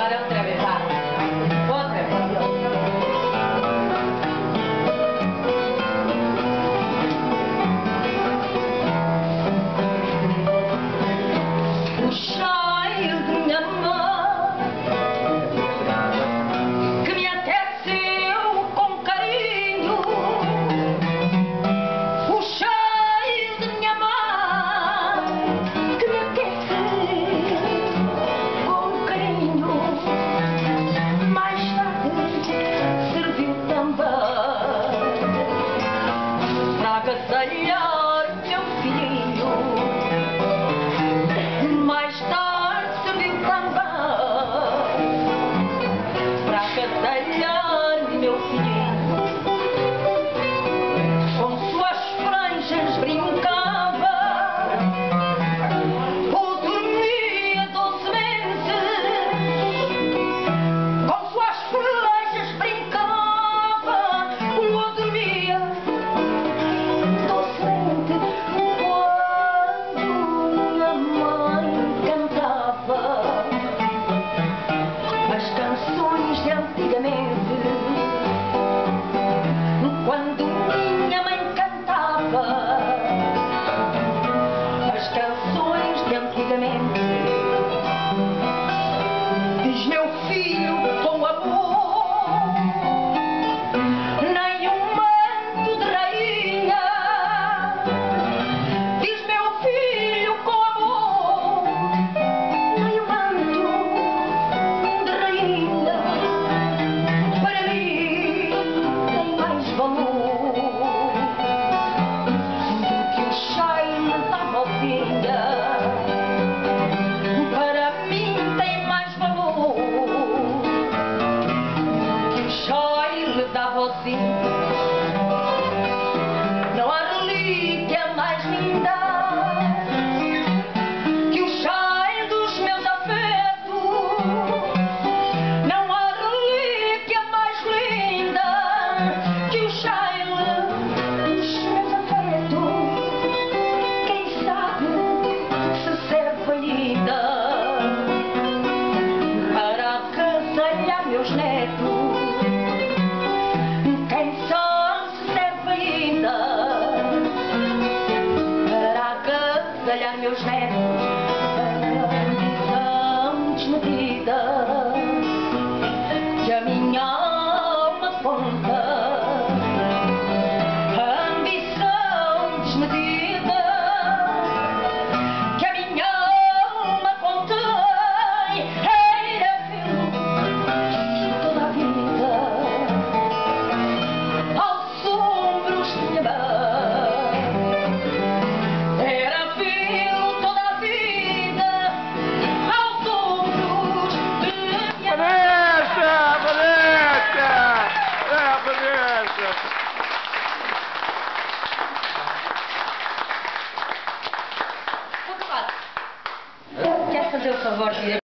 Dale otra vez, va. Otra vez. O cheiro de minha mão que me aqueceu com carinho. O cheiro de minha mão que me aqueceu com carinho. Mais tarde serviu também para agasalhar meu filhinho. Mais tarde serviu também para agasalhar meu filhinho. Com suas franjas brincava ou dormia docemente. Com suas franjas brincava ou dormia docemente. Quando minha mãe cantava as canções de antigamente, quando minha mãe cantava as canções de antigamente, diz meu filho com amor, nem um manto de rainha. Diz meu filho com amor, nem um manto de rainha. Para mim tem mais valor do que o cheiro da mocinha. Para mim tem mais valor do que o cheiro da mocinha. Não há relíquia mais linda que o cheiro dos meus afetos. Não há relíquia mais linda que o cheiro dos meus afetos. Quem sabe se serve ainda para agasalhar meus netos. Quem sabe se serve ainda para agasalhar meus netos. A ambição desmedida que a minha alma conta. A ambição desmedida que a minha alma contém. Era vê-lo toda a vida aos ombros de minha mãe. Era vê-lo toda a vida aos ombros de minha mãe. Quer fazer o favor de ir